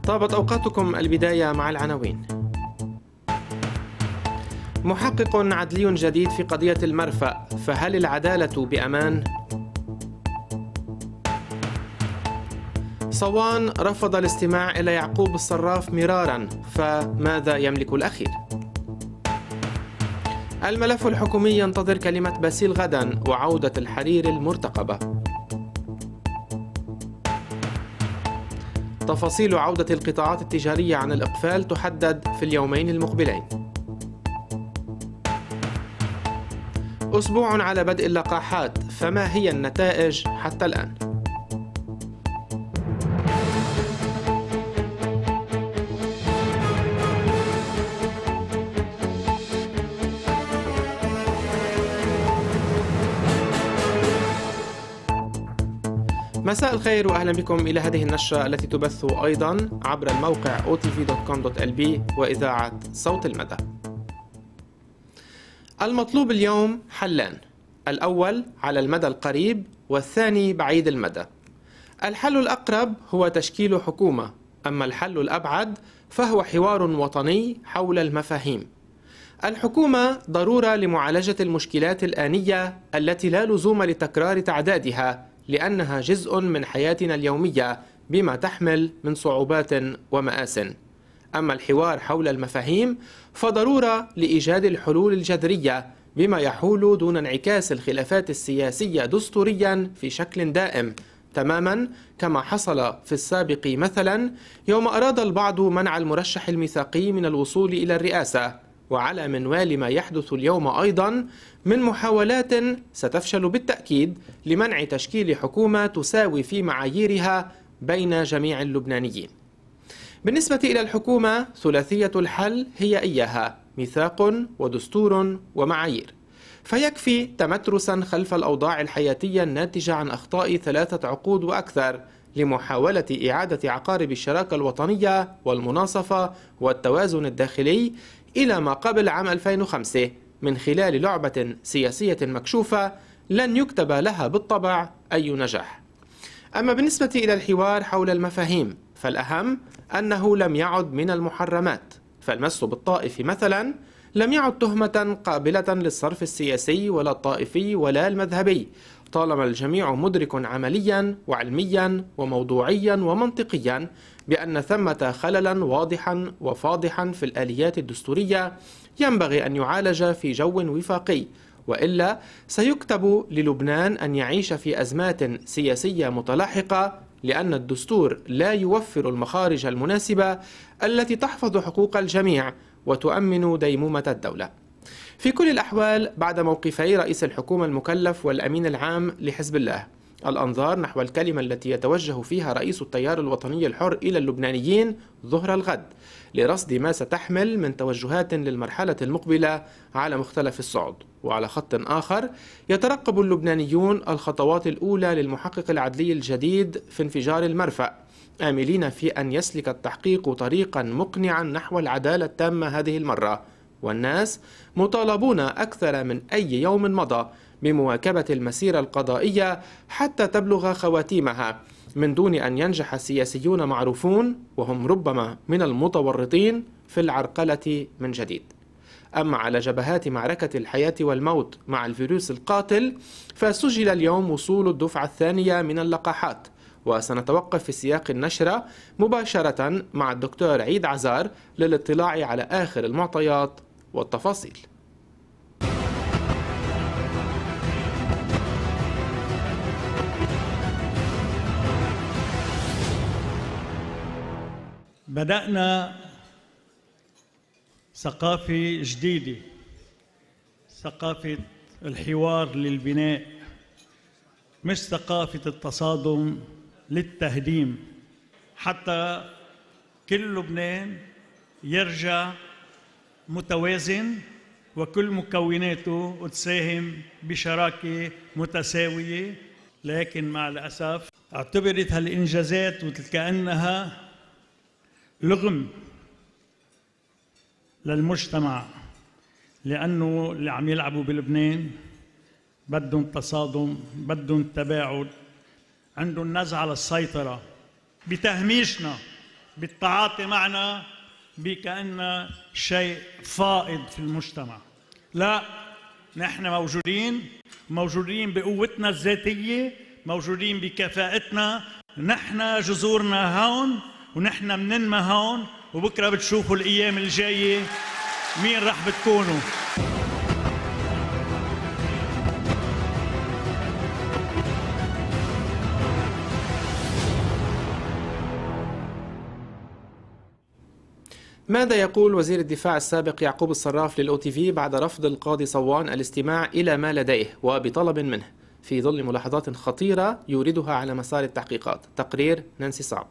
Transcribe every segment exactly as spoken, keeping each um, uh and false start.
طابت أوقاتكم. البداية مع العناوين. محقق عدلي جديد في قضية المرفأ، فهل العدالة بأمان؟ صوان رفض الاستماع إلى يعقوب الصراف مرارا، فماذا يملك الأخير؟ الملف الحكومي ينتظر كلمة باسيل غدا وعودة الحرير المرتقبة. تفاصيل عودة القطاعات التجارية عن الإقفال تحدد في اليومين المقبلين. أسبوع على بدء اللقاحات، فما هي النتائج حتى الآن؟ مساء الخير وأهلا بكم إلى هذه النشرة التي تبث أيضا عبر الموقع أو تي في دوت كوم دوت إل بي وإذاعة صوت المدى. المطلوب اليوم حلان، الأول على المدى القريب والثاني بعيد المدى. الحل الأقرب هو تشكيل حكومة، أما الحل الأبعد فهو حوار وطني حول المفاهيم. الحكومة ضرورة لمعالجة المشكلات الآنية التي لا لزوم لتكرار تعدادها، لأنها جزء من حياتنا اليومية بما تحمل من صعوبات ومآسٍ. أما الحوار حول المفاهيم فضرورة لإيجاد الحلول الجذرية بما يحول دون انعكاس الخلافات السياسية دستوريا في شكل دائم، تماما كما حصل في السابق مثلا يوم أراد البعض منع المرشح الميثاقي من الوصول إلى الرئاسة، وعلى منوال ما يحدث اليوم أيضا من محاولات ستفشل بالتأكيد لمنع تشكيل حكومة تساوي في معاييرها بين جميع اللبنانيين. بالنسبة إلى الحكومة، ثلاثية الحل هي إياها: ميثاق ودستور ومعايير، فيكفي تمترسا خلف الأوضاع الحياتية الناتجة عن أخطاء ثلاثة عقود وأكثر لمحاولة إعادة عقارب الشراكة الوطنية والمناصفة والتوازن الداخلي إلى ما قبل عام ألفين وخمسة من خلال لعبة سياسية مكشوفة لن يكتب لها بالطبع أي نجاح. أما بالنسبة إلى الحوار حول المفاهيم فالأهم أنه لم يعد من المحرمات، فالمس بالطائف مثلا لم يعد تهمة قابلة للصرف السياسي ولا الطائفي ولا المذهبي، طالما الجميع مدرك عمليا وعلميا وموضوعيا ومنطقيا بأن ثمة خللا واضحا وفاضحا في الآليات الدستورية ينبغي أن يعالج في جو وفاقي، وإلا سيكتب للبنان أن يعيش في أزمات سياسية متلاحقة، لأن الدستور لا يوفر المخارج المناسبة التي تحفظ حقوق الجميع وتؤمن ديمومة الدولة. في كل الأحوال، بعد موقفي رئيس الحكومة المكلف والأمين العام لحزب الله، الأنظار نحو الكلمة التي يتوجه فيها رئيس التيار الوطني الحر إلى اللبنانيين ظهر الغد لرصد ما ستحمل من توجهات للمرحلة المقبلة على مختلف الصعد. وعلى خط آخر يترقب اللبنانيون الخطوات الأولى للمحقق العدلي الجديد في انفجار المرفأ، آملين في أن يسلك التحقيق طريقا مقنعا نحو العدالة التامة هذه المرة، والناس مطالبون أكثر من أي يوم مضى بمواكبة المسيرة القضائية حتى تبلغ خواتيمها، من دون أن ينجح السياسيون معروفون وهم ربما من المتورطين في العرقلة من جديد. أما على جبهات معركة الحياة والموت مع الفيروس القاتل فسجل اليوم وصول الدفعة الثانية من اللقاحات، وسنتوقف في سياق النشرة مباشرة مع الدكتور عيد عزار للاطلاع على آخر المعطيات والتفاصيل. بدأنا ثقافة جديدة، ثقافة الحوار للبناء، مش ثقافة التصادم للتهديم، حتى كل لبنان يرجع متوازن وكل مكوناته تساهم بشراكة متساوية. لكن مع الأسف اعتبرت هالإنجازات وكأنها لغم للمجتمع، لأنه اللي عم يلعبوا بلبنان بدهم تصادم، بدهم تباعد، عندهم نزعة للسيطرة بتهميشنا بالتعاطي معنا بكأن شيء فائض في المجتمع. لا، نحن موجودين موجودين بقوتنا الذاتية، موجودين بكفاءتنا، نحن جذورنا هون ونحن مننمى هون، وبكرة بتشوفوا الأيام الجاية مين رح بتكونوا. ماذا يقول وزير الدفاع السابق يعقوب الصراف للأو تي في بعد رفض القاضي صوان الاستماع إلى ما لديه وبطلب منه في ظل ملاحظات خطيرة يوردها على مسار التحقيقات؟ تقرير نانسي صعب.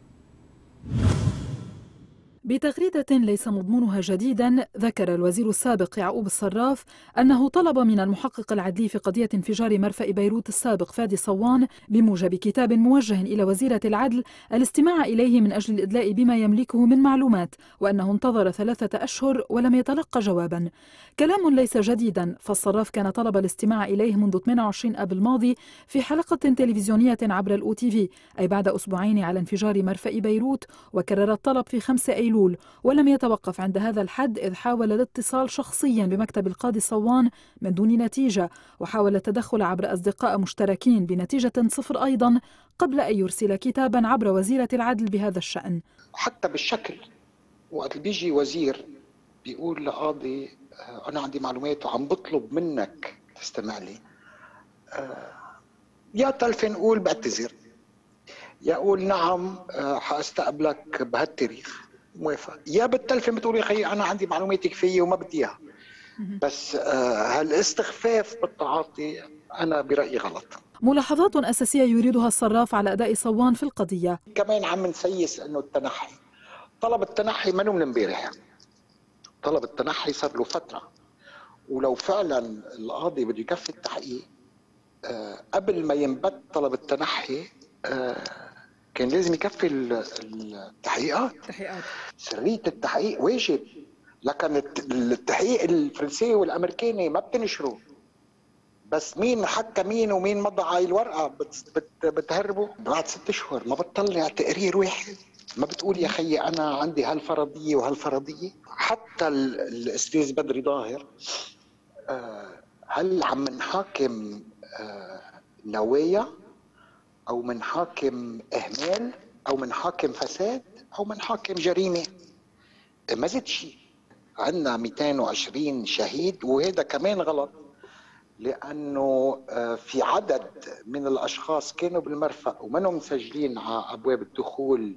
بتغريدة ليس مضمونها جديدا، ذكر الوزير السابق يعقوب الصراف أنه طلب من المحقق العدلي في قضية انفجار مرفأ بيروت السابق فادي صوان بموجب كتاب موجه إلى وزيرة العدل الاستماع إليه من أجل الإدلاء بما يملكه من معلومات، وأنه انتظر ثلاثة أشهر ولم يتلقى جوابا. كلام ليس جديدا، فالصراف كان طلب الاستماع إليه منذ ثمانية وعشرين آب الماضي في حلقة تلفزيونية عبر الأو تي في، أي بعد أسبوعين على انفجار مرفأ بيروت، وكرر الطلب في خمسة أيلول، ولم يتوقف عند هذا الحد إذ حاول الاتصال شخصيا بمكتب القاضي صوان من دون نتيجة، وحاول التدخل عبر أصدقاء مشتركين بنتيجة صفر أيضا قبل أن يرسل كتابا عبر وزيرة العدل بهذا الشأن. حتى بالشكل وقت بيجي وزير بيقول لقاضي أنا عندي معلومات وعم بطلب منك تستمع لي، يا تلفي نقول بعتذر، يا قول نعم حاستقبلك بهالتاريخ موافق، يا بالتلفة بتقول يا خيي أنا عندي معلومات كفاية وما بدي إياها. بس هالاستخفاف بالتعاطي أنا برأيي غلط. ملاحظات أساسية يريدها الصراف على أداء صوان في القضية. كمان عم نسيس إنه التنحي، طلب التنحي منه من امبارح، طلب التنحي صار له فترة، ولو فعلا القاضي بده يكفي التحقيق قبل ما ينبت طلب التنحي كان لازم يكفي التحقيقات. تحقيقات سرية التحقيق واجب، لكن التحقيق الفرنسي والامريكاني ما بتنشروا، بس مين حكى مين ومين مضى على الورقه بت بت بتهربوا. بعد ست اشهر ما بتطلع تقرير واحد، ما بتقول يا خيي انا عندي هالفرضيه وهالفرضيه. حتى الاستاذ بدري ظاهر هل عم نحاكم نوايا او من حاكم اهمال او من حاكم فساد او من حاكم جريمه؟ ما زاد شيء. عندنا مئتين وعشرين شهيد، وهذا كمان غلط لانه في عدد من الاشخاص كانوا بالمرفأ ومنهم مسجلين على ابواب الدخول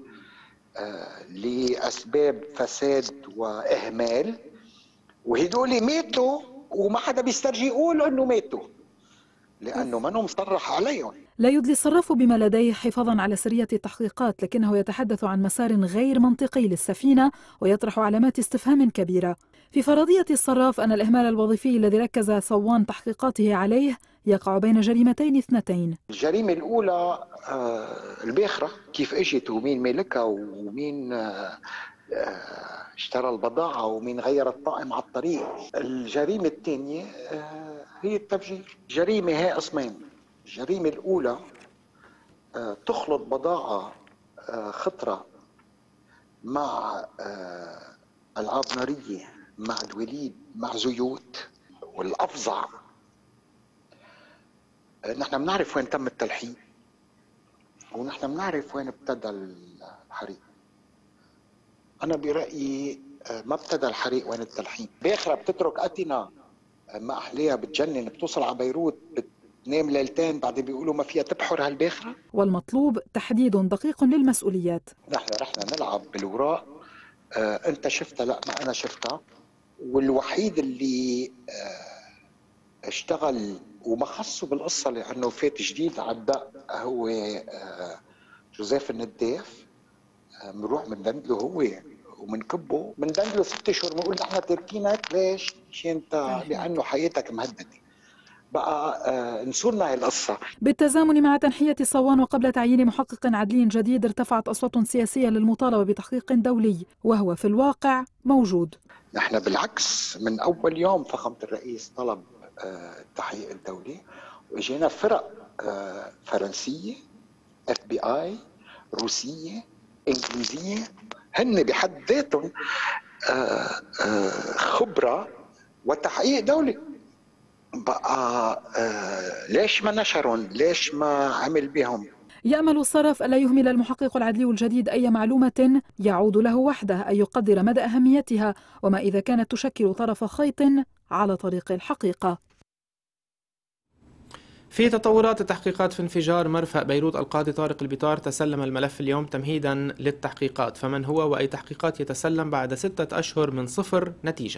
لاسباب فساد واهمال، وهدول ماتوا وما حدا بيسترجي يقول انه ماتوا لانه منهم مصرح عليهم. لا يدلي الصراف بما لديه حفاظا على سرية التحقيقات، لكنه يتحدث عن مسار غير منطقي للسفينة ويطرح علامات استفهام كبيرة. في فرضية الصراف أن الإهمال الوظيفي الذي ركز صوان تحقيقاته عليه يقع بين جريمتين اثنتين. الجريمة الأولى الباخرة، كيف اجت ومين مالكها ومين اشترى البضاعة ومين غير الطائم على الطريق. الجريمة الثانية هي التفجير. جريمة هي قسمين. الجريمة الأولى تخلط بضاعة خطرة مع ألعاب نارية مع دواليب مع زيوت، والأفظع نحن بنعرف وين تم التلحيم ونحن بنعرف وين ابتدى الحريق. أنا برأيي ما ابتدى الحريق وين التلحيم. باخرة بتترك أتنا ما أحليها بتجنن، بتوصل على بيروت بتنام ليلتين بعد بيقولوا ما فيها تبحر هالباخرة. والمطلوب تحديد دقيق للمسؤوليات. نحن رحنا نلعب بالوراق، آه أنت شفتها لا ما أنا شفتها، والوحيد اللي آه اشتغل وما خصه بالقصة لأنه فات جديد على الدق هو آه جوزيف النداف. آه بنروح بندندله هو ومنكبه، بندندله ست اشهر بنقول نحن تركينك ليش؟ شي انت لأنه حياتك مهددة. بقى آه نسولنا هاي القصة. بالتزامن مع تنحية صوان وقبل تعيين محقق عدلي جديد ارتفعت أصوات سياسية للمطالبة بتحقيق دولي، وهو في الواقع موجود. نحن بالعكس من أول يوم فخامة الرئيس طلب آه التحقيق الدولي، وإجينا فرق آه فرنسية، اف بي اي، روسية، إنجليزية هن بحد ذاتهم خبرة وتحقيق دولي. بقى ليش ما نشرهم؟ ليش ما عمل بهم؟ يأمل الصرف ألا يهمل المحقق العدلي الجديد أي معلومة يعود له وحده، أن يقدر مدى أهميتها وما إذا كانت تشكل طرف خيط على طريق الحقيقة. في تطورات التحقيقات في انفجار مرفأ بيروت، القاضي طارق البيطار تسلم الملف اليوم تمهيدا للتحقيقات، فمن هو وأي تحقيقات يتسلم بعد ستة أشهر من صفر نتيجة؟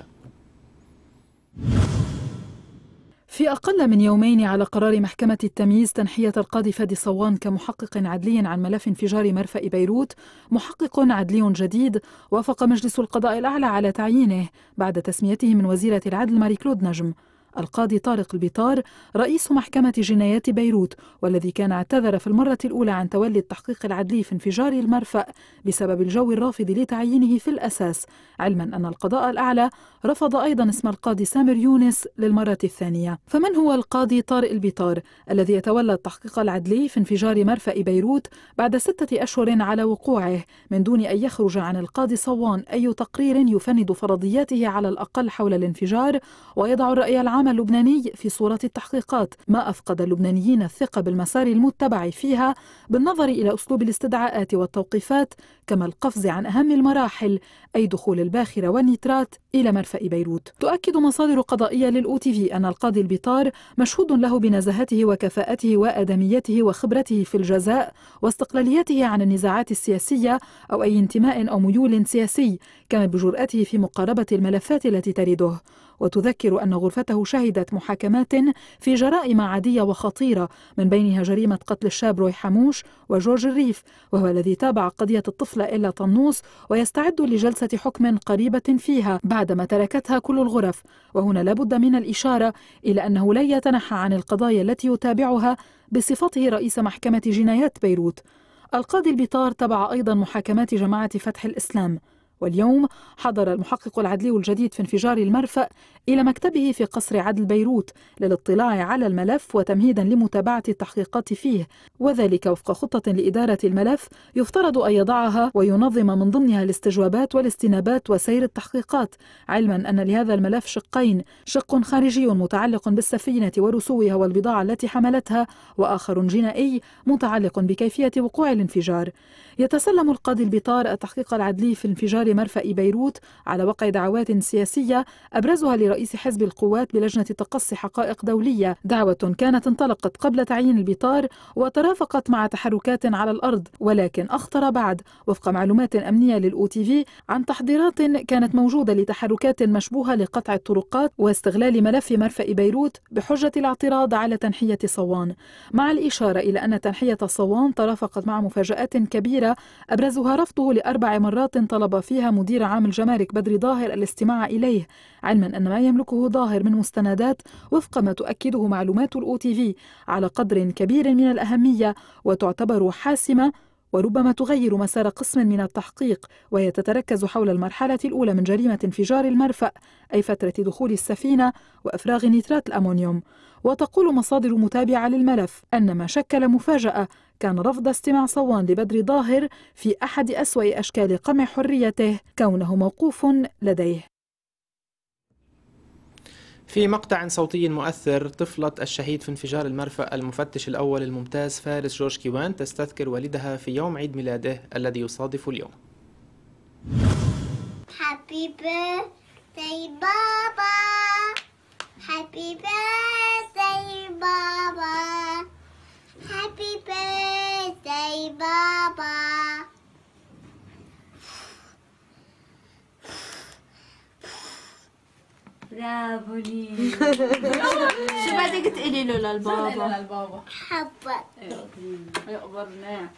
في أقل من يومين على قرار محكمة التمييز تنحية القاضي فادي صوان كمحقق عدلي عن ملف انفجار مرفأ بيروت، محقق عدلي جديد وافق مجلس القضاء الأعلى على تعيينه بعد تسميته من وزيرة العدل ماري كلود نجم. القاضي طارق البيطار رئيس محكمة جنايات بيروت، والذي كان اعتذر في المرة الأولى عن تولي التحقيق العدلي في انفجار المرفأ بسبب الجو الرافض لتعيينه في الأساس، علما أن القضاء الأعلى رفض أيضا اسم القاضي سامر يونس للمرة الثانية. فمن هو القاضي طارق البيطار الذي يتولى التحقيق العدلي في انفجار مرفأ بيروت بعد ستة أشهر على وقوعه، من دون أن يخرج عن القاضي صوان أي تقرير يفند فرضياته على الأقل حول الانفجار ويضع الرأي العام اللبناني في صورة التحقيقات، ما أفقد اللبنانيين الثقة بالمسار المتبع فيها بالنظر إلى أسلوب الاستدعاءات والتوقيفات، كما القفز عن أهم المراحل أي دخول الباخرة والنيترات إلى مرفأ بيروت. تؤكد مصادر قضائية للأو تي في أن القاضي البيطار مشهود له بنزاهته وكفاءته وآدميته وخبرته في الجزاء واستقلاليته عن النزاعات السياسية أو أي انتماء أو ميول سياسي، كما بجرأته في مقاربة الملفات التي ترده. وتذكر أن غرفته شهدت محاكمات في جرائم عادية وخطيرة، من بينها جريمة قتل الشاب روي حموش وجورج الريف، وهو الذي تابع قضية الطفلة إلا طنوس ويستعد لجلسة حكم قريبة فيها بعدما تركتها كل الغرف. وهنا لابد من الإشارة إلى أنه لن يتنحى عن القضايا التي يتابعها بصفته رئيس محكمة جنايات بيروت. القاضي البيطار تبع أيضا محاكمات جماعة فتح الإسلام، واليوم حضر المحقق العدلي الجديد في انفجار المرفأ إلى مكتبه في قصر عدل بيروت للاطلاع على الملف وتمهيدا لمتابعة التحقيقات فيه، وذلك وفق خطة لإدارة الملف يفترض أن يضعها وينظم من ضمنها الاستجوابات والاستنابات وسير التحقيقات، علما أن لهذا الملف شقين، شق خارجي متعلق بالسفينة ورسوها والبضاعة التي حملتها، وآخر جنائي متعلق بكيفية وقوع الانفجار. يتسلم القاضي البيطار التحقيق العدلي في انفجار مرفأ بيروت على وقع دعوات سياسية أبرزها لرئيس حزب القوات بلجنة تقصي حقائق دولية، دعوة كانت انطلقت قبل تعيين البيطار وترافقت مع تحركات على الأرض، ولكن أخطر بعد وفق معلومات أمنية للأو تي في عن تحضيرات كانت موجودة لتحركات مشبوهة لقطع الطرقات واستغلال ملف مرفأ بيروت بحجة الاعتراض على تنحية صوان، مع الإشارة إلى أن تنحية صوان ترافقت مع مفاجآت كبيرة أبرزها رفضه لأربع مرات طلب فيها مدير عام الجمارك بدري ظاهر الاستماع إليه، علما أن ما يملكه ظاهر من مستندات وفق ما تؤكده معلومات الأو تي في على قدر كبير من الأهمية وتعتبر حاسمة وربما تغير مسار قسم من التحقيق، وهي تتركز حول المرحلة الأولى من جريمة انفجار المرفأ، أي فترة دخول السفينة وإفراغ نيترات الأمونيوم. وتقول مصادر متابعة للملف أن ما شكل مفاجأة كان رفض استماع صوان لبدري ظاهر في أحد أسوأ أشكال قمع حريته، كونه موقوف لديه. في مقطع صوتي مؤثر، طفلة الشهيد في انفجار المرفأ المفتش الأول الممتاز فارس جورج كيوان تستذكر والدها في يوم عيد ميلاده الذي يصادف اليوم. Happy birthday بابا، Happy birthday بابا، Happy birthday بابا. برافو لي. شو بدك تقولي له للبابا؟ للبابا حبك يقبرنا.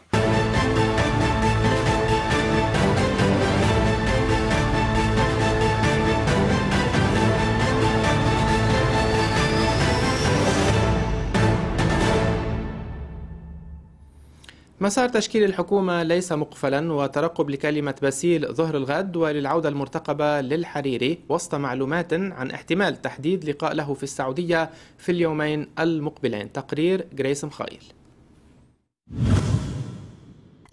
مسار تشكيل الحكومة ليس مقفلا، وترقب لكلمة باسيل ظهر الغد وللعودة المرتقبة للحريري وسط معلومات عن احتمال تحديد لقاء له في السعودية في اليومين المقبلين. تقرير غريس مخايل.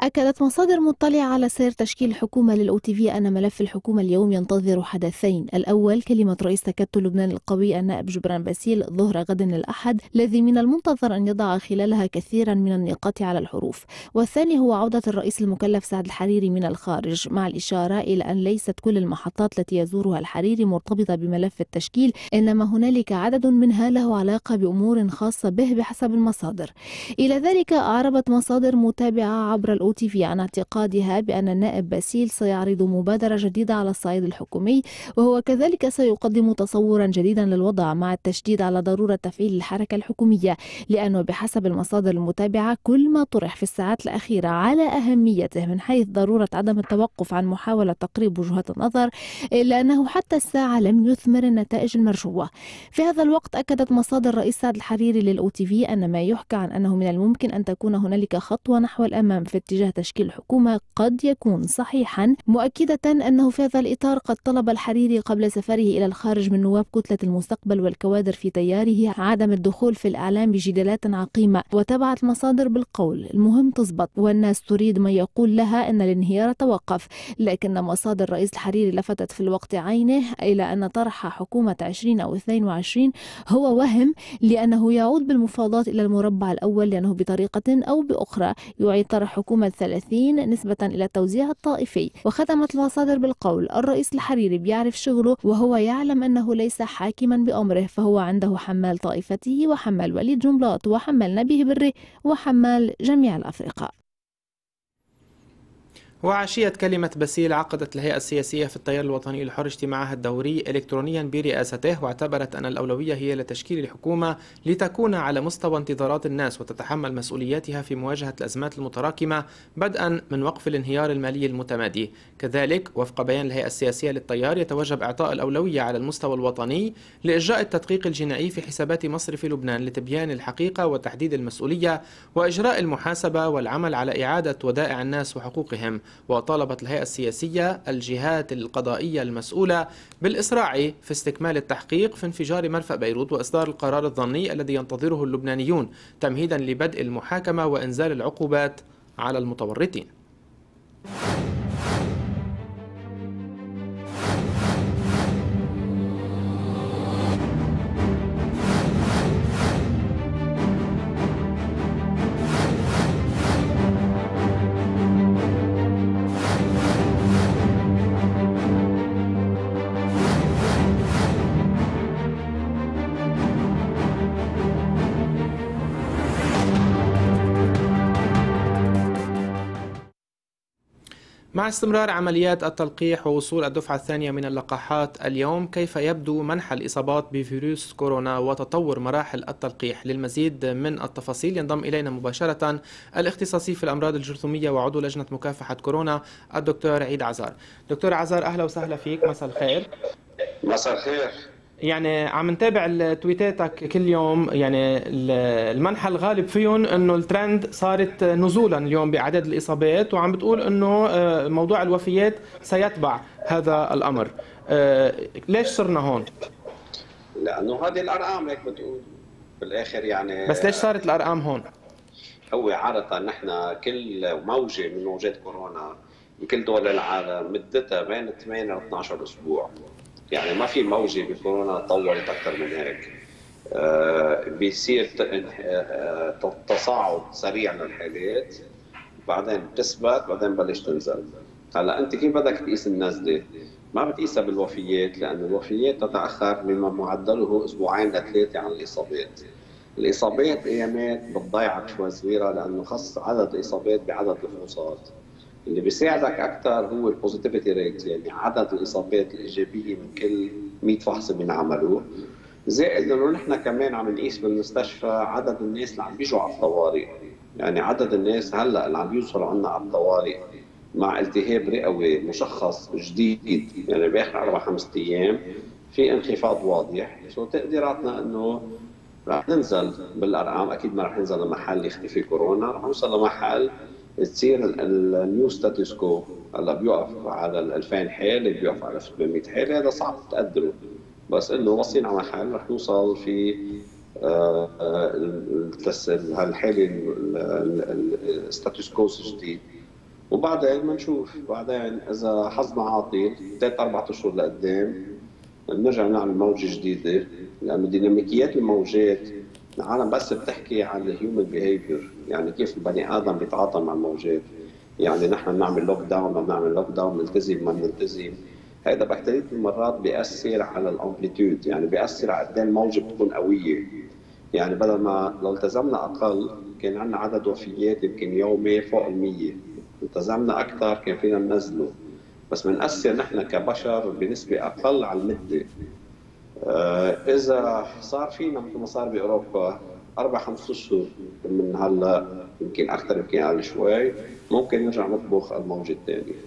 أكدت مصادر مطلعة على سير تشكيل الحكومة للأو تي في أن ملف الحكومة اليوم ينتظر حدثين. الأول كلمة رئيس تكتل لبنان القوي النائب جبران باسيل ظهر غد الأحد، الذي من المنتظر أن يضع خلالها كثيرا من النقاط على الحروف. والثاني هو عودة الرئيس المكلف سعد الحريري من الخارج، مع الإشارة إلى أن ليست كل المحطات التي يزورها الحريري مرتبطة بملف التشكيل، إنما هنالك عدد منها له علاقة بأمور خاصة به بحسب المصادر. إلى ذلك أعربت مصادر متابعة عبر الأو تي في عن اعتقادها بأن النائب باسيل سيعرض مبادرة جديدة على الصعيد الحكومي، وهو كذلك سيقدم تصورا جديدا للوضع، مع التشديد على ضرورة تفعيل الحركة الحكومية، لأنه بحسب المصادر المتابعة كل ما طرح في الساعات الأخيرة على أهميته من حيث ضرورة عدم التوقف عن محاولة تقريب وجهات النظر، إلا أنه حتى الساعة لم يثمر النتائج المرجوة. في هذا الوقت أكدت مصادر رئيس سعد الحريري للأو تي في أن ما يحكى عن أنه من الممكن أن تكون هنالك خطوة نحو الأمام في اتجاه تشكيل حكومة قد يكون صحيحا، مؤكدة أنه في هذا الإطار قد طلب الحريري قبل سفره إلى الخارج من نواب كتلة المستقبل والكوادر في تياره عدم الدخول في الإعلام بجدالات عقيمة. وتبعت المصادر بالقول المهم تزبط والناس تريد ما يقول لها أن الانهيار توقف، لكن مصادر رئيس الحريري لفتت في الوقت عينه إلى أن طرح حكومة عشرين أو اثنين وعشرين هو وهم، لأنه يعود بالمفاوضات إلى المربع الأول، لأنه بطريقة أو بأخرى يعيد طرح حكومة ثلاثين نسبة إلى التوزيع الطائفي. وختمت المصادر بالقول الرئيس الحريري بيعرف شغله، وهو يعلم أنه ليس حاكما بأمره، فهو عنده حمال طائفته وحمال وليد جنبلاط وحمال نبيه بري وحمال جميع الأفرقاء. وعشية كلمة باسيل عقدت الهيئة السياسية في التيار الوطني الحر اجتماعها الدوري إلكترونيا برئاسته، واعتبرت أن الأولوية هي لتشكيل الحكومة لتكون على مستوى انتظارات الناس وتتحمل مسؤولياتها في مواجهة الأزمات المتراكمة، بدءا من وقف الانهيار المالي المتمادي. كذلك وفق بيان الهيئة السياسية للتيار يتوجب إعطاء الأولوية على المستوى الوطني لإجراء التدقيق الجنائي في حسابات مصرف لبنان لتبيان الحقيقة وتحديد المسؤولية وإجراء المحاسبة والعمل على إعادة ودائع الناس وحقوقهم. وطالبت الهيئة السياسية الجهات القضائية المسؤولة بالإسراع في استكمال التحقيق في انفجار مرفأ بيروت وإصدار القرار الظني الذي ينتظره اللبنانيون تمهيدا لبدء المحاكمة وإنزال العقوبات على المتورطين. مع استمرار عمليات التلقيح ووصول الدفعة الثانية من اللقاحات اليوم، كيف يبدو منحى الإصابات بفيروس كورونا وتطور مراحل التلقيح؟ للمزيد من التفاصيل ينضم إلينا مباشرة الاختصاصي في الأمراض الجرثومية وعضو لجنة مكافحة كورونا الدكتور عيد عزار. دكتور عزار، أهلا وسهلا فيك، مساء الخير. مساء الخير. يعني عم نتابع تويتاتك كل يوم، يعني المنحى الغالب فيهم انه الترند صارت نزولا اليوم باعداد الاصابات، وعم بتقول انه موضوع الوفيات سيتبع هذا الامر. ليش صرنا هون؟ لانه هذه الارقام هيك بتقول بالاخر يعني. بس ليش صارت الارقام هون؟ هو عاده نحن كل موجه من موجات كورونا بكل دول العالم مدتها بين ثمانية ل اثنعش اسبوع. يعني ما في موجة بكورونا طولت أكثر من هيك. آه بيصير آه تصاعد سريع للحالات، بعدين بتثبت، بعدين بلش تنزل. هلا أنت كيف بدك تقيس النزلة؟ ما بتقيسها بالوفيات، لأن الوفيات تتأخر بما معدله أسبوعين لثلاثة عن الإصابات. الإصابات أيامات بتضيعك شوي صغيرة، لأنه خص عدد الإصابات بعدد الفحوصات. اللي بيساعدك اكثر هو البوزيتيفيتي ريت، يعني عدد الاصابات الايجابيه من كل مئة فحص بنعملوه، زائد انه نحن كمان عم نقيس بالمستشفى عدد الناس اللي عم بيجوا على الطوارئ. يعني عدد الناس هلا اللي عم بيوصلوا عنا على الطوارئ مع التهاب رئوي مشخص جديد، يعني باخر اربع خمس ايام في انخفاض واضح. سو تقديراتنا انه رح ننزل بالارقام، اكيد ما رح ننزل لمحل يختفي كورونا، رح نوصل لمحل تصير النيو ستاتوس كو. هلا بيوقف على ال ألفين حاله، بيوقف على ثمانمئة حاله، هذا صعب تقدره، بس انه وصلنا على محل رح نوصل في هالحاله الستاتوس كو الجديد وبعدين بنشوف بعدين اذا حظنا عاطل ثلاث اربع اشهر لقدام بنرجع نعمل موجه جديده، لانه ديناميكيات الموجات العالم بس بتحكي عن الهيومن بيهيفير، يعني كيف البني ادم بيتعاطى مع الموجات. يعني نحن بنعمل لوك داون ما بنعمل لوك داون، نلتزم ما بنلتزم، هذا بكتيريا المرات بيأثر على الامبليتيود، يعني بيأثر على قد ايه الموجه بتكون قويه. يعني بدل ما لو التزمنا اقل كان عندنا عدد وفيات يمكن يومي فوق المية، التزمنا اكثر كان فينا ننزله، بس بنأثر نحن كبشر بنسبه اقل على المده. آه اذا صار فينا مثل ما صار باوروبا اربع خمس اشهر من هلا، يمكن اكثر يمكن اقل شوي، ممكن نرجع نطبخ الموجه الثانيه.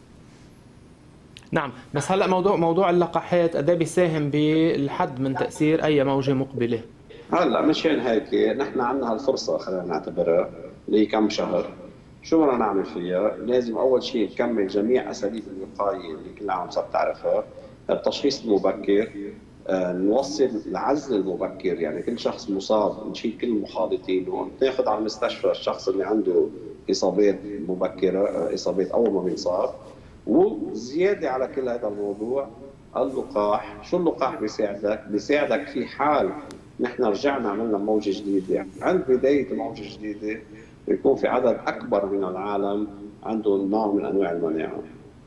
نعم، بس هلا موضوع موضوع اللقاحات قد ايه بيساهم بالحد من تاثير اي موجه مقبله؟ هلا مشان هيك نحن عندنا هالفرصه خلينا نعتبرها اللي هي كم شهر، شو بدنا نعمل فيها؟ لازم اول شيء نكمل جميع اساليب الوقايه اللي كل العالم صارت تعرفها، التشخيص المبكر، آه، نوصل العزل المبكر، يعني كل شخص مصاب نشيل كل المخالطين وناخذ على المستشفى الشخص اللي عنده اصابات مبكره، اصابات اول ما بينصاب. وزياده على كل هذا الموضوع اللقاح. شو اللقاح بيساعدك؟ بيساعدك في حال نحن رجعنا عملنا موجه جديده، عند بدايه الموجه الجديده بيكون في عدد اكبر من العالم عنده نوع من انواع المناعه.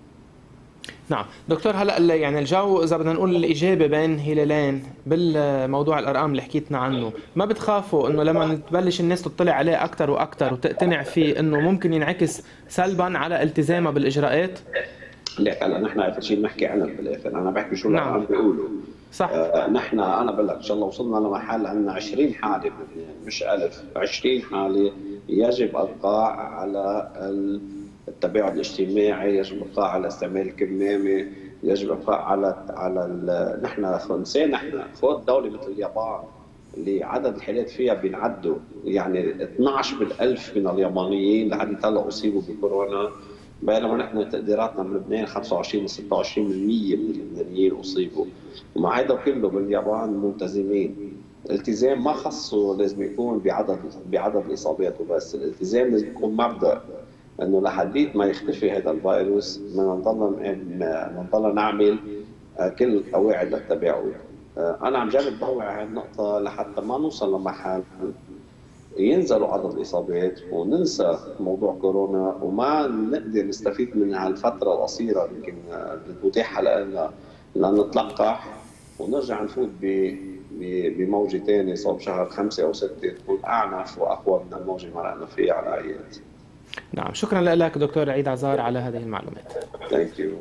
نعم دكتور، هلا يعني الجو اذا بدنا نقول الاجابه بين هلالين بالموضوع الارقام اللي حكيتنا عنه، ما بتخافوا انه لما تبلش الناس تطلع عليه اكثر واكثر وتقتنع فيه انه ممكن ينعكس سلبا على التزامها بالاجراءات؟ لا هلا نحن اخر شيء بنحكي عنها بالاخر، انا بحكي شو اللي عم بيقولوا. صح. آه نحن انا بقول لك ان شاء الله وصلنا لمحل عندنا عشرين حاله مش ألف، عشرين حاله يجب القاء على التباعد الاجتماعي، يجب القاء على استعمال الكمامه، يجب القاء على على نحن نسينا نحن فوق دوله مثل اليابان اللي عدد الحالات فيها بينعدوا، يعني اثنعش بالألف من اليابانيين لحد هلا اصيبوا بكورونا، بينما نحن تقديراتنا من لبنان خمسة وعشرين ل ستة وعشرين بالمية من اللبنانيين اصيبوا، ومع هذا كله باليابان ملتزمين. الالتزام ما خصه لازم يكون بعدد بعدد الاصابات وبس، الالتزام لازم يكون مبدا انه لحديت ما يختفي هذا الفيروس بدنا نضل نضل نعمل كل قواعد التباعد. انا عم جرب ضوع هذه النقطه لحتى ما نوصل لمحل ينزلوا عدد الاصابات وننسى موضوع كورونا وما نقدر نستفيد من هالفتره القصيره يمكن المتاحه لنا لنتلقح ونرجع نفوت بموجه ثانيه صوب شهر خمسه او سته تكون اعنف واقوى من الموجه اللي مرقنا فيها على الاعياد. نعم، شكرا لك دكتور عيد عزار على هذه المعلومات. Thank you.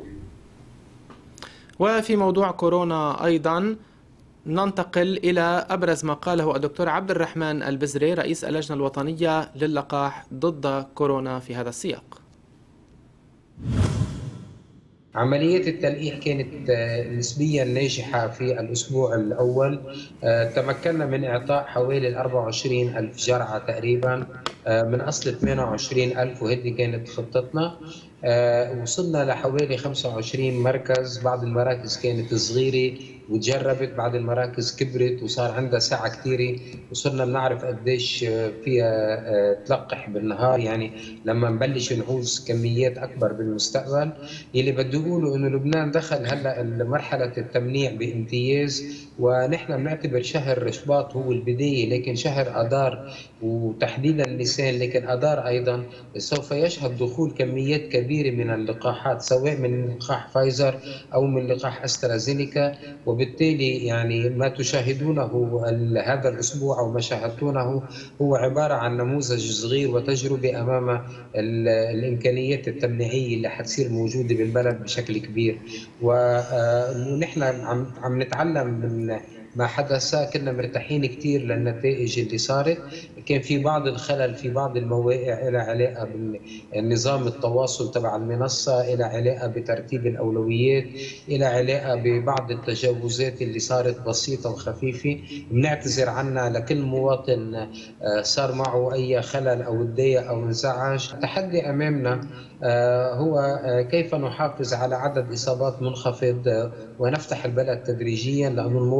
وفي موضوع كورونا أيضا ننتقل إلى أبرز ما قاله الدكتور عبد الرحمن البزري رئيس اللجنة الوطنية للقاح ضد كورونا في هذا السياق. عملية التلقيح كانت نسبيا ناجحة في الأسبوع الأول، تمكنا من إعطاء حوالي أربعة وعشرين ألف جرعة تقريبا من أصل ثمانية وعشرين ألف، وهذه كانت خطتنا. وصلنا لحوالي خمسة وعشرين مركز، بعض المراكز كانت صغيرة وتجربت، بعض المراكز كبرت وصار عندها ساعة كثيرة، وصرنا بنعرف قديش فيها تلقح بالنهار، يعني لما نبلش نعوز كميات أكبر بالمستقبل. يلي بده يقولوا إنه لبنان دخل هلا مرحلة التمنيع بامتياز، ونحن بنعتبر شهر شباط هو البداية، لكن شهر أذار وتحديدا نيسان لكن أذار أيضا سوف يشهد دخول كميات كبيرة من اللقاحات، سواء من لقاح فايزر أو من لقاح أسترازينيكا. وبالتالي يعني ما تشاهدونه هذا الأسبوع أو ما شاهدتونه هو عبارة عن نموذج صغير وتجربة أمام الإمكانيات التمنيعية اللي حتصير موجودة بالبلد بشكل كبير. ونحن عم عم نتعلم من ما حدث، كنا مرتاحين كثير للنتائج اللي صارت. كان في بعض الخلل في بعض المواقع إلى علاقة بالنظام التواصل تبع المنصة، إلى علاقة بترتيب الأولويات، إلى علاقة ببعض التجاوزات اللي صارت بسيطة وخفيفة. بنعتذر عنها لكل مواطن صار معه أي خلل أو تضايق أو انزعج. التحدي أمامنا هو كيف نحافظ على عدد إصابات منخفض ونفتح البلد تدريجيا، لأن المواطن اللبناني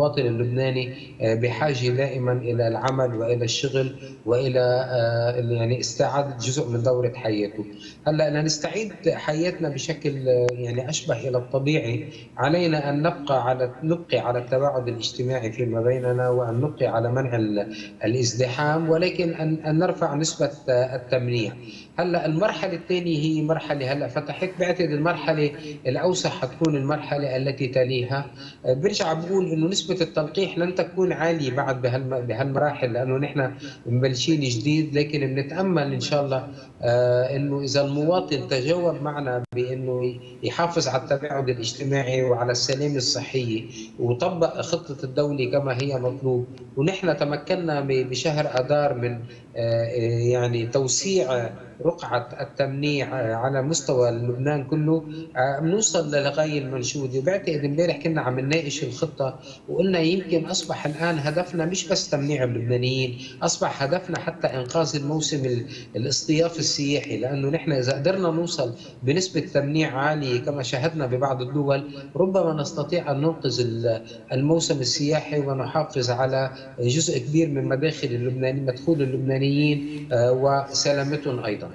اللبناني بحاجة دائما إلى العمل وإلى الشغل وإلى يعني استعادة جزء من دورة حياته. هلا أن نستعيد حياتنا بشكل يعني أشبه إلى الطبيعي، علينا أن نبقى على نبقي على التباعد الاجتماعي فيما بيننا، وأن نبقي على منع الازدحام، ولكن أن أن نرفع نسبة التمنيع. هلا المرحلة الثانية هي مرحلة هلا فتحت، بعتقد المرحلة الأوسع حتكون المرحلة التي تليها. برجع بقول إنه نسبة التلقيح لن تكون عالية بعد بهالمراحل، لأنه نحن مبلشين جديد، لكن بنتأمل إن شاء الله إنه إذا المواطن تجاوب معنا بإنه يحافظ على التباعد الاجتماعي وعلى السلامة الصحية وطبق خطة الدولة كما هي مطلوب، ونحن تمكنا بشهر أذار من يعني توسيع رقعة التمنيع على مستوى لبنان كله، بنوصل للغاية المنشودة. وبعتقد امبارح كنا عم نناقش الخطة وقلنا يمكن أصبح الآن هدفنا مش بس تمنيع اللبنانيين، أصبح هدفنا حتى إنقاذ الموسم الاصطياف السياحي، لأنه نحن إذا قدرنا نوصل بنسبة تمنيع عالية كما شاهدنا ببعض الدول، ربما نستطيع أن ننقذ الموسم السياحي ونحافظ على جزء كبير من مداخل اللبنانيين مدخول اللبنانيين وسلامتهم أيضا.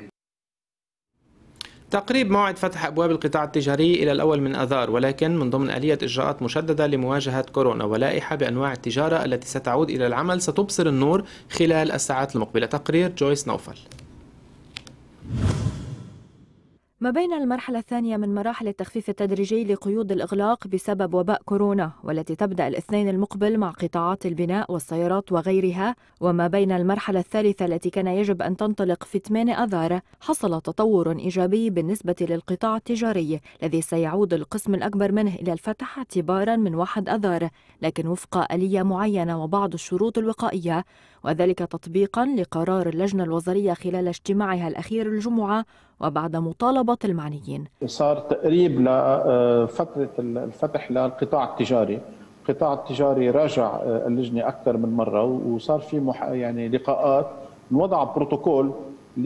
تقريب موعد فتح أبواب القطاع التجاري إلى الأول من أذار، ولكن من ضمن آلية إجراءات مشددة لمواجهة كورونا ولائحة بأنواع التجارة التي ستعود إلى العمل ستبصر النور خلال الساعات المقبلة. تقرير جويس نوفل. ما بين المرحلة الثانية من مراحل التخفيف التدريجي لقيود الإغلاق بسبب وباء كورونا والتي تبدأ الاثنين المقبل مع قطاعات البناء والسيارات وغيرها، وما بين المرحلة الثالثة التي كان يجب أن تنطلق في ثمانية أذار، حصل تطور إيجابي بالنسبة للقطاع التجاري الذي سيعود القسم الأكبر منه إلى الفتح اعتبارا من واحد أذار، لكن وفق آلية معينة وبعض الشروط الوقائية، وذلك تطبيقا لقرار اللجنة الوزارية خلال اجتماعها الأخير الجمعة وبعد مطالبة المعنيين. صار تقريب لفترة الفتح للقطاع التجاري. القطاع التجاري راجع اللجنة أكثر من مرة، وصار في مح... يعني لقاءات وضع بروتوكول ل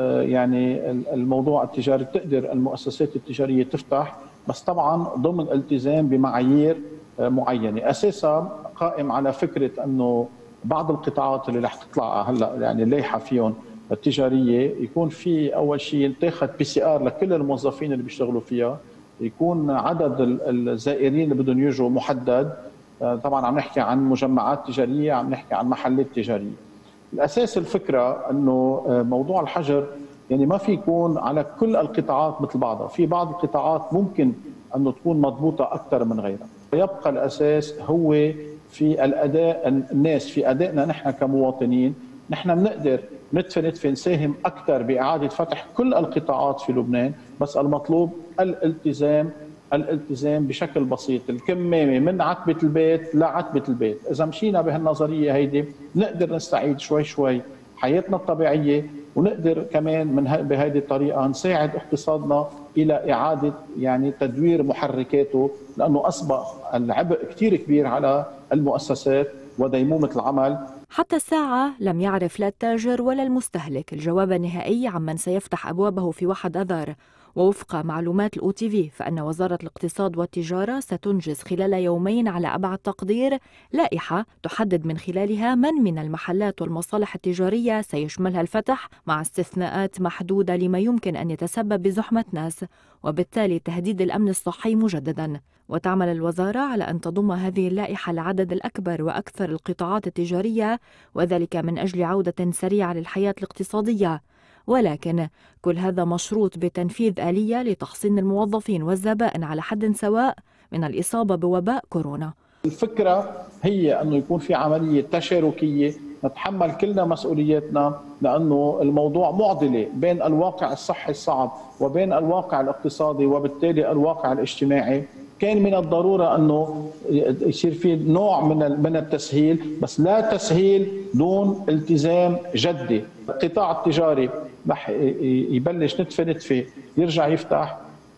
يعني الموضوع التجاري، تقدر المؤسسات التجارية تفتح، بس طبعا ضمن الالتزام بمعايير معينة. أساسا قائم على فكرة أنه بعض القطاعات اللي رح تطلع هلا يعني اللائحة فيهم التجاريه يكون في اول شيء تاخذ بي سي ار لكل الموظفين اللي بيشتغلوا فيها، يكون عدد الزائرين اللي بدهم يجوا محدد. طبعا عم نحكي عن مجمعات تجاريه، عم نحكي عن محلات تجاريه. الاساس الفكره انه موضوع الحجر يعني ما في يكون على كل القطاعات مثل بعضها، في بعض القطاعات ممكن انه تكون مضبوطه اكثر من غيرها. يبقى الاساس هو في الاداء، الناس في ادائنا نحن كمواطنين، نحن بنقدر ندفن ندفن نساهم اكثر باعاده فتح كل القطاعات في لبنان، بس المطلوب الالتزام الالتزام بشكل بسيط، الكمامه من عتبه البيت لعتبه البيت. اذا مشينا بهالنظريه هيدي نقدر نستعيد شوي شوي حياتنا الطبيعيه، ونقدر كمان من بهذه الطريقه نساعد اقتصادنا الى اعاده يعني تدوير محركاته، لانه اصبح العبء كثير كبير على المؤسسات وديمومه العمل. حتى الساعة لم يعرف لا التاجر ولا المستهلك الجواب النهائي عمن سيفتح أبوابه في واحد أذار، ووفق معلومات الأو تي في فإن وزارة الاقتصاد والتجارة ستنجز خلال يومين على أبعد تقدير لائحة تحدد من خلالها من من المحلات والمصالح التجارية سيشملها الفتح، مع استثناءات محدودة لما يمكن أن يتسبب بزحمة ناس وبالتالي تهديد الأمن الصحي مجددا. وتعمل الوزارة على أن تضم هذه اللائحة العدد الأكبر وأكثر القطاعات التجارية، وذلك من أجل عودة سريعة للحياة الاقتصادية، ولكن كل هذا مشروط بتنفيذ آلية لتحصين الموظفين والزبائن على حد سواء من الإصابة بوباء كورونا. الفكرة هي أنه يكون في عملية تشاركية نتحمل كلنا مسؤولياتنا، لأنه الموضوع معضلة بين الواقع الصحي الصعب وبين الواقع الاقتصادي وبالتالي الواقع الاجتماعي. كان من الضرورة أنه يصير في نوع من من التسهيل، بس لا تسهيل دون التزام جدي. القطاع التجاري رح يبلش نتفة نتفة يرجع يفتح،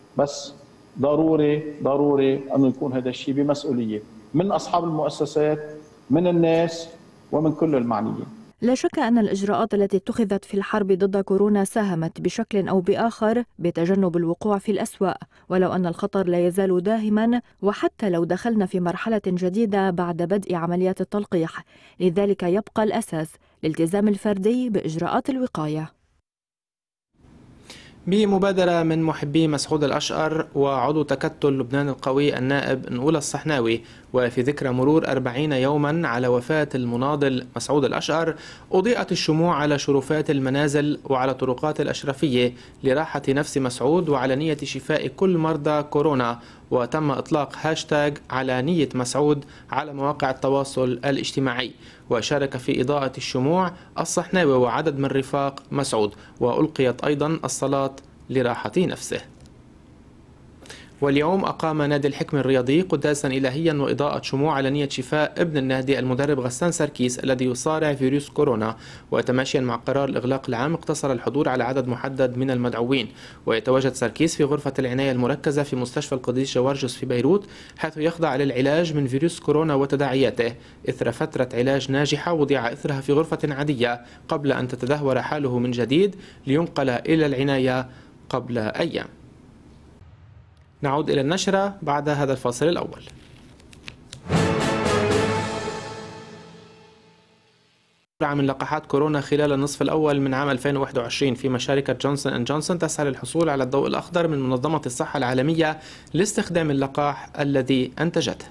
بس ضروري ضروري أنه يكون هذا الشيء بمسؤولية من أصحاب المؤسسات، من الناس، ومن كل المعنيين. لا شك أن الإجراءات التي اتخذت في الحرب ضد كورونا ساهمت بشكل أو بآخر بتجنب الوقوع في الأسوأ، ولو أن الخطر لا يزال داهما وحتى لو دخلنا في مرحلة جديدة بعد بدء عمليات التلقيح. لذلك يبقى الأساس الالتزام الفردي بإجراءات الوقاية. بمبادرة من محبي مسعود الأشقر وعضو تكتل لبنان القوي النائب نقول الصحناوي، وفي ذكرى مرور أربعين يوما على وفاة المناضل مسعود الأشقر، أضيئت الشموع على شرفات المنازل وعلى طرقات الأشرفية لراحة نفس مسعود وعلى نية شفاء كل مرضى كورونا، وتم إطلاق هاشتاج على نية مسعود على مواقع التواصل الاجتماعي. وشارك في إضاءة الشموع الصحناوي وعدد من رفاق مسعود، وألقيت أيضا الصلاة لراحة نفسه. واليوم أقام نادي الحكم الرياضي قداسا إلهيا وإضاءة شموع على نية شفاء ابن النادي المدرب غسان سركيس الذي يصارع فيروس كورونا. وتماشيا مع قرار الإغلاق العام اقتصر الحضور على عدد محدد من المدعوين. ويتواجد سركيس في غرفة العناية المركزة في مستشفى القديس جوارجس في بيروت، حيث يخضع للعلاج من فيروس كورونا وتداعياته إثر فترة علاج ناجحة وضع إثرها في غرفة عادية قبل أن تتدهور حاله من جديد لينقل إلى العناية قبل أيام. نعود إلى النشرة بعد هذا الفاصل الأول. من لقاحات كورونا خلال النصف الأول من عام ألفين وواحد وعشرين، فيما شركة جونسون أند جونسون تسعى للحصول على الضوء الأخضر من منظمة الصحة العالمية لاستخدام اللقاح الذي أنتجته.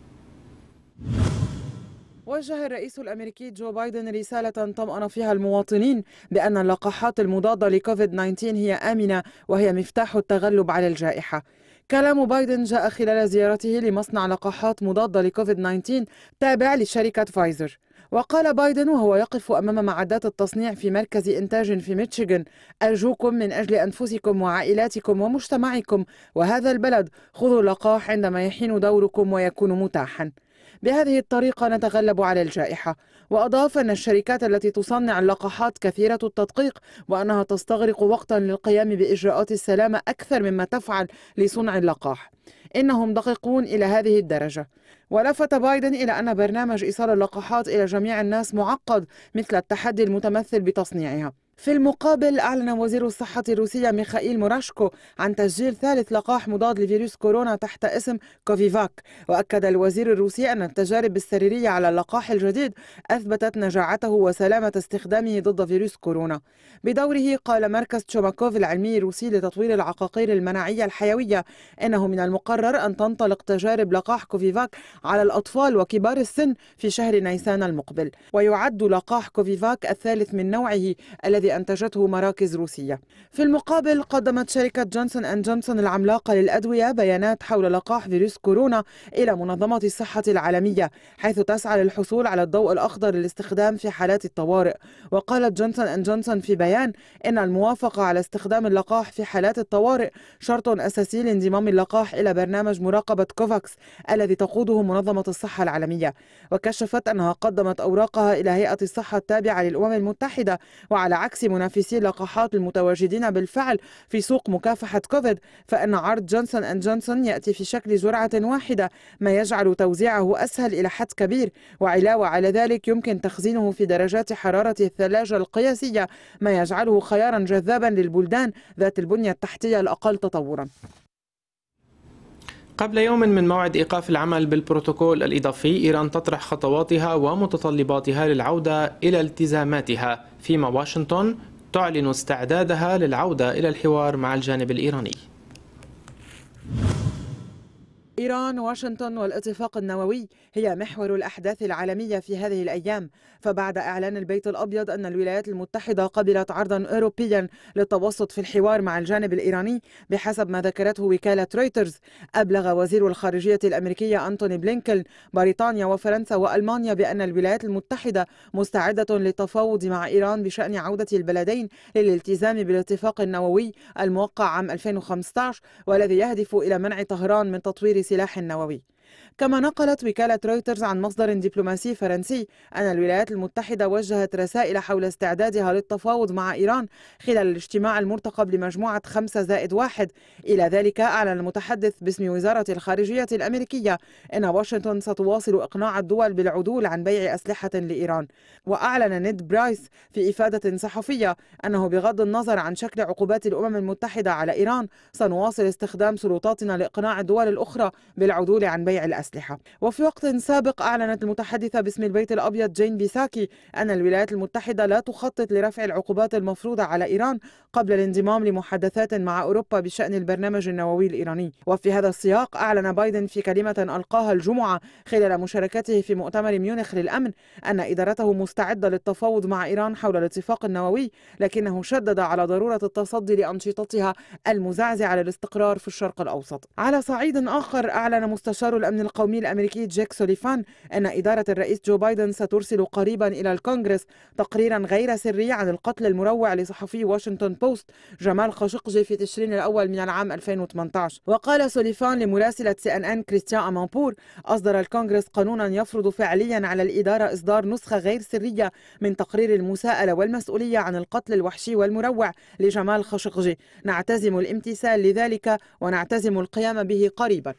وجه الرئيس الأمريكي جو بايدن رسالة طمأن فيها المواطنين بأن اللقاحات المضادة لكوفيد تسعة عشر هي آمنة وهي مفتاح التغلب على الجائحة. كلام بايدن جاء خلال زيارته لمصنع لقاحات مضادة لكوفيد تسعة عشر تابع لشركة فايزر. وقال بايدن وهو يقف أمام معدات التصنيع في مركز إنتاج في ميشيغان: أرجوكم من أجل أنفسكم وعائلاتكم ومجتمعكم وهذا البلد، خذوا اللقاح عندما يحين دوركم ويكون متاحا. بهذه الطريقة نتغلب على الجائحة. وأضاف أن الشركات التي تصنع اللقاحات كثيرة التدقيق وأنها تستغرق وقتا للقيام بإجراءات السلامة أكثر مما تفعل لصنع اللقاح. إنهم دقيقون إلى هذه الدرجة. ولفت بايدن إلى أن برنامج إيصال اللقاحات إلى جميع الناس معقد مثل التحدي المتمثل بتصنيعها. في المقابل، أعلن وزير الصحة الروسية ميخائيل موراشكو عن تسجيل ثالث لقاح مضاد لفيروس كورونا تحت اسم كوفيفاك. وأكد الوزير الروسي أن التجارب السريرية على اللقاح الجديد أثبتت نجاعته وسلامة استخدامه ضد فيروس كورونا. بدوره قال مركز تشوماكوف العلمي الروسي لتطوير العقاقير المناعية الحيوية إنه من المقرر أن تنطلق تجارب لقاح كوفيفاك على الأطفال وكبار السن في شهر نيسان المقبل. ويعد لقاح كوفيفاك الثالث من نوعه الذي أنتجته مراكز روسية. في المقابل، قدمت شركة جونسون أند جونسون العملاقة للأدوية بيانات حول لقاح فيروس كورونا إلى منظمة الصحة العالمية، حيث تسعى للحصول على الضوء الأخضر للاستخدام في حالات الطوارئ. وقالت جونسون أند جونسون في بيان إن الموافقة على استخدام اللقاح في حالات الطوارئ شرط أساسي لانضمام اللقاح إلى برنامج مراقبة كوفاكس الذي تقوده منظمة الصحة العالمية. وكشفت أنها قدمت أوراقها إلى هيئة الصحة التابعة للأمم المتحدة. وعلى عكس منافسي اللقاحات المتواجدين بالفعل في سوق مكافحة كوفيد، فإن عرض جونسون أند جونسون يأتي في شكل جرعة واحدة، ما يجعل توزيعه أسهل إلى حد كبير. وعلاوة على ذلك يمكن تخزينه في درجات حرارة الثلاجة القياسية، ما يجعله خيارا جذابا للبلدان ذات البنية التحتية الأقل تطورا. قبل يوم من موعد إيقاف العمل بالبروتوكول الإضافي، إيران تطرح خطواتها ومتطلباتها للعودة إلى التزاماتها، فيما واشنطن تعلن استعدادها للعودة إلى الحوار مع الجانب الإيراني. إيران، واشنطن والاتفاق النووي هي محور الأحداث العالمية في هذه الأيام. فبعد إعلان البيت الأبيض أن الولايات المتحدة قبلت عرضا أوروبيا للتوسط في الحوار مع الجانب الإيراني بحسب ما ذكرته وكالة رويترز، أبلغ وزير الخارجية الأمريكية أنتوني بلينكن بريطانيا وفرنسا وألمانيا بأن الولايات المتحدة مستعدة للتفاوض مع إيران بشأن عودة البلدين للالتزام بالاتفاق النووي الموقع عام ألفين وخمسة عشر والذي يهدف إلى منع طهران من تطوير سلاح نووي. كما نقلت وكالة رويترز عن مصدر دبلوماسي فرنسي أن الولايات المتحدة وجهت رسائل حول استعدادها للتفاوض مع إيران خلال الاجتماع المرتقب لمجموعة خمسة زائد واحد. إلى ذلك أعلن المتحدث باسم وزارة الخارجية الأمريكية أن واشنطن ستواصل إقناع الدول بالعدول عن بيع أسلحة لإيران. وأعلن نيد برايس في إفادة صحفية أنه بغض النظر عن شكل عقوبات الأمم المتحدة على إيران سنواصل استخدام سلطاتنا لإقناع الدول الأخرى بالعدول عن بيع الأسلحة. وفي وقت سابق أعلنت المتحدثة باسم البيت الأبيض جين بيساكي أن الولايات المتحدة لا تخطط لرفع العقوبات المفروضة على إيران قبل الانضمام لمحادثات مع أوروبا بشأن البرنامج النووي الإيراني. وفي هذا السياق أعلن بايدن في كلمة ألقاها الجمعة خلال مشاركته في مؤتمر ميونخ للأمن أن إدارته مستعدة للتفاوض مع إيران حول الاتفاق النووي، لكنه شدد على ضرورة التصدي لأنشطتها المزعزعة للاستقرار في الشرق الأوسط. على صعيد آخر أعلن مستشار الأمن القومي الأمريكي جيك سوليفان أن إدارة الرئيس جو بايدن سترسل قريبا إلى الكونغرس تقريرا غير سري عن القتل المروع لصحفي واشنطن بوست جمال خاشقجي في تشرين الأول من العام ألفين وثمانية عشر. وقال سوليفان لمراسلة سي إن إن كريستيان أمانبور: أصدر الكونغرس قانونا يفرض فعليا على الإدارة إصدار نسخة غير سرية من تقرير المساءلة والمسؤولية عن القتل الوحشي والمروع لجمال خاشقجي. نعتزم الامتثال لذلك ونعتزم القيام به قريبا.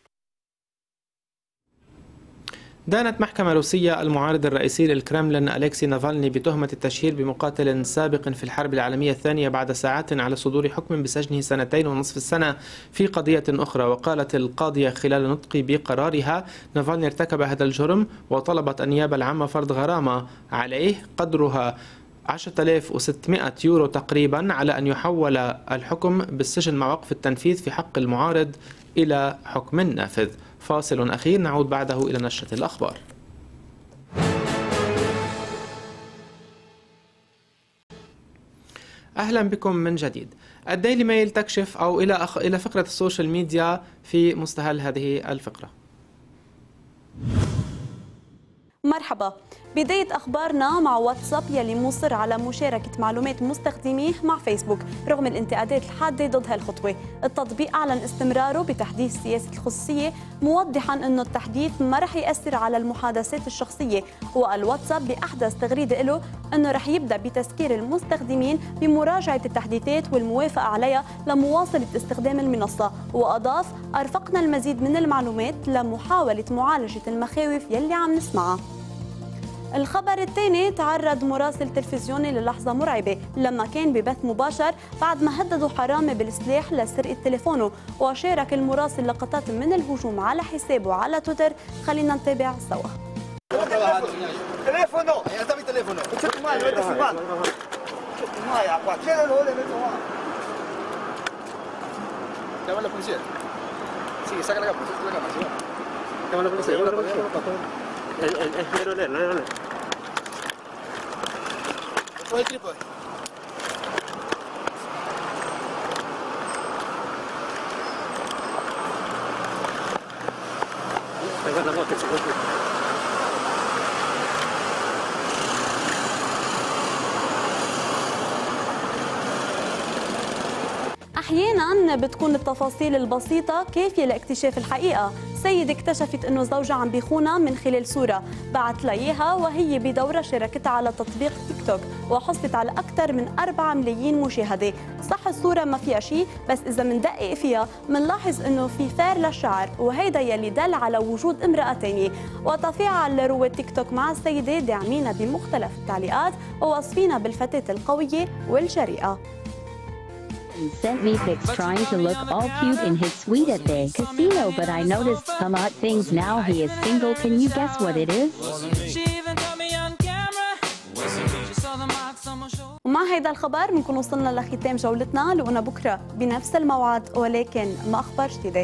دانت محكمة روسية المعارض الرئيسي للكرملين أليكسي نافالني بتهمة التشهير بمقاتل سابق في الحرب العالمية الثانية بعد ساعات على صدور حكم بسجنه سنتين ونصف السنة في قضية أخرى. وقالت القاضية خلال نطق بقرارها: نافالني ارتكب هذا الجرم، وطلبت النيابة العامة فرض غرامة عليه قدرها عشرة آلاف وستمائة يورو تقريبا على أن يحول الحكم بالسجن مع وقف التنفيذ في حق المعارض إلى حكم نافذ. فاصل أخير نعود بعده إلى نشرة الأخبار. أهلا بكم من جديد. الديلي ميل تكشف أو إلى أخ... إلى فقرة السوشيال ميديا في مستهل هذه الفقرة. مرحبا، بداية أخبارنا مع واتساب يلي مصر على مشاركة معلومات مستخدميه مع فيسبوك رغم الانتقادات الحادة ضد هالخطوة. التطبيق أعلن استمراره بتحديث سياسة الخصوصية، موضحا أنه التحديث ما رح يأثر على المحادثات الشخصية. والواتساب بأحدث تغريدة له أنه رح يبدأ بتذكير المستخدمين بمراجعة التحديثات والموافقة عليها لمواصلة استخدام المنصة. وأضاف: أرفقنا المزيد من المعلومات لمحاولة معالجة المخاوف يلي عم نسمعها. الخبر الثاني: تعرض مراسل تلفزيوني للحظة مرعبة لما كان ببث مباشر بعد ما هددوا حرامي بالسلاح لسرقة تليفونه. وشارك المراسل لقطات من الهجوم على حسابه على تويتر. خلينا نتابع سوا. أحياناً بتكون التفاصيل البسيطة كافية لاكتشاف الحقيقة. سيدة اكتشفت أنه زوجها عم بيخونها من خلال صورة بعت لها إياها وهي بدورة شاركتها على تطبيق تيك توك، وحصلت على أكثر من أربعة ملايين مشاهدة. صح الصورة ما فيها شيء، بس إذا مندقق فيها منلاحظ أنه في فار للشعر، وهيدا يلي دل على وجود امرأة تانية. وتفاعل رواد تيك توك مع السيدة داعمين بمختلف التعليقات ووصفينها بالفتاة القوية والجريئة. He sent me pics trying to look all cute in his suite at the casino, but I noticed some odd things now. He is single. Can you guess what it is? ومع هيدا الخبر بنكون وصلنا لختام جولتنا. لقونا بكره بنفس الموعد ولكن مع اخبار جديده.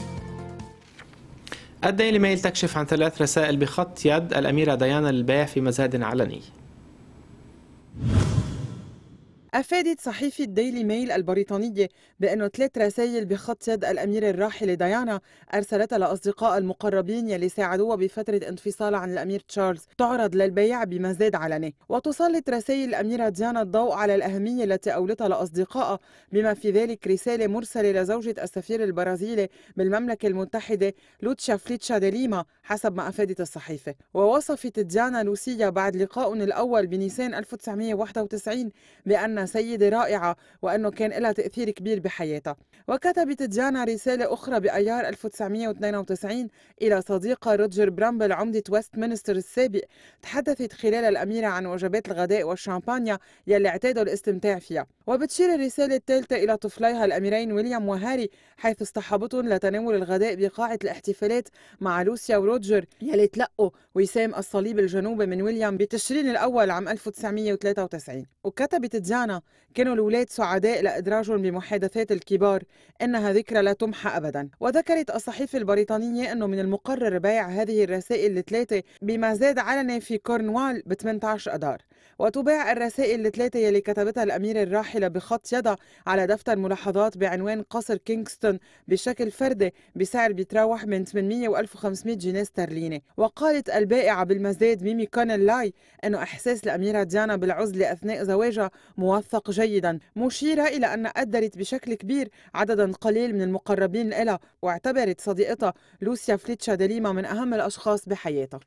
الديلي ميل تكشف عن ثلاث رسائل بخط يد الأميرة ديانا للبيع في مزاد علني. أفادت صحيفة ديلي ميل البريطانية بأنه ثلاث رسائل بخط يد الأميرة الراحلة ديانا أرسلتها لأصدقاء المقربين يلي ساعدوها بفترة انفصالها عن الأمير تشارلز تعرض للبيع بمزاد علني. وتسلط رسائل الأميرة ديانا الضوء على الأهمية التي أولتها لأصدقائها، بما في ذلك رسالة مرسلة لزوجة السفير البرازيلي بالمملكة المتحدة لوتشا فليتشا دي ليما حسب ما أفادت الصحيفة. ووصفت ديانا لوسيا بعد لقائهم الأول بنيسان ألف وتسعمية وواحد وتسعين بأن سيدة رائعة وأنه كان لها تأثير كبير بحياتها. وكتبت ديانا رسالة أخرى بأيار ألف وتسعمية واثنين وتسعين إلى صديقها روجر برامبل عمدة ويست مينستر السابق، تحدثت خلال الأميرة عن وجبات الغداء والشامبانيا يلي اعتادوا الاستمتاع فيها. وبتشير الرسالة الثالثة إلى طفليها الأميرين ويليام وهاري، حيث اصطحبتهم لتناول الغداء بقاعة الاحتفالات مع لوسيا وروجر يلي تلقوا وسام الصليب الجنوبي من ويليام بتشرين الأول عام ألف وتسعمية وثلاثة وتسعين. وكتبت ديانا كانوا الأولاد سعداء لإدراجهم بمحادثات الكبار، إنها ذكرى لا تمحى أبدا. وذكرت الصحيفة البريطانية أنه من المقرر بيع هذه الرسائل الثلاثة بمزاد علني في كورنوال ب ثمانية عشر أدار. وتباع الرسائل الثلاثة يلي كتبتها الأميرة الراحلة بخط يدها على دفتر ملاحظات بعنوان قصر كينغستون بشكل فردي بسعر بيتراوح من ثمانمية و ألف وخمسمية جنيه استرليني. وقالت البائعة بالمزاد ميمي كونن لاي أنه إحساس الأميرة ديانا بالعزلة أثناء زواجها موثق جيدا، مشيرة إلى أن قدرت بشكل كبير عددا قليل من المقربين لها، واعتبرت صديقتها لوسيا فليتشا دي ليما من أهم الأشخاص بحياتها.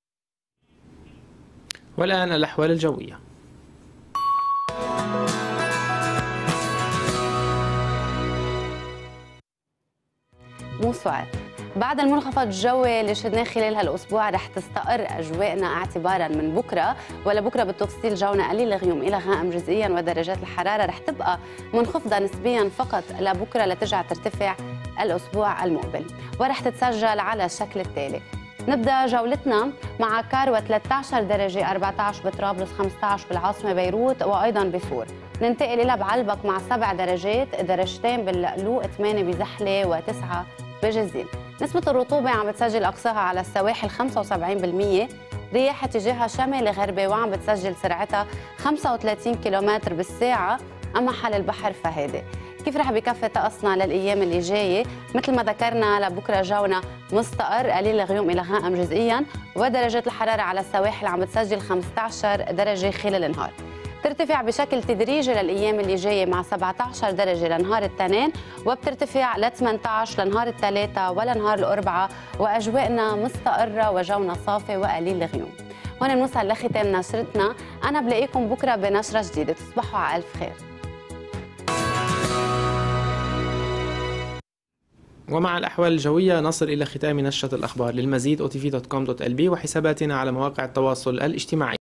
والآن الأحوال الجوية. مو سؤال، بعد المنخفض الجوي اللي شهدناه خلال هالاسبوع رح تستقر اجواءنا اعتبارا من بكره، ولا بكره بالتفصيل جونا قليل الغيوم الى غائم جزئيا، ودرجات الحراره رح تبقى منخفضه نسبيا فقط لبكره لترجع ترتفع الاسبوع المقبل، ورح تتسجل على الشكل التالي. نبدا جولتنا مع كاروة ثلاثة عشر درجه، أربعة عشر بطرابلس، خمسة عشر بالعاصمه بيروت وايضا بصور. ننتقل الى بعلبك مع سبع درجات، درجتين باللقلوق، ثمانية بزحله وتسعة بجزيل. نسبة الرطوبة عم بتسجل أقصاها على السواحل خمسة وسبعين بالمية، رياح اتجاهها شمالي غربي وعم بتسجل سرعتها خمسة وثلاثين كيلومتر بالساعة، أما حال البحر فهادئ. كيف رح بكفي طقسنا للأيام اللي جاية؟ مثل ما ذكرنا لبكرة جونا مستقر، قليل الغيوم إلى غائم جزئيا، ودرجات الحرارة على السواحل عم بتسجل خمسة عشر درجة خلال النهار. ترتفع بشكل تدريجي للأيام اللي جاية مع سبعة عشر درجة لنهار الاثنين، وبترتفع ل ثمانية عشر لنهار الثلاثاء ولنهار الأربعاء، وأجواءنا مستقرة وجونا صافي وقليل الغيوم. هون بنوصل لختام نشرتنا، أنا بلاقيكم بكرة بنشرة جديدة، تصبحوا على ألف خير. ومع الأحوال الجوية نصل إلى ختام نشرة الأخبار. للمزيد أو تي في دوت كوم دوت إل بي وحساباتنا على مواقع التواصل الاجتماعي.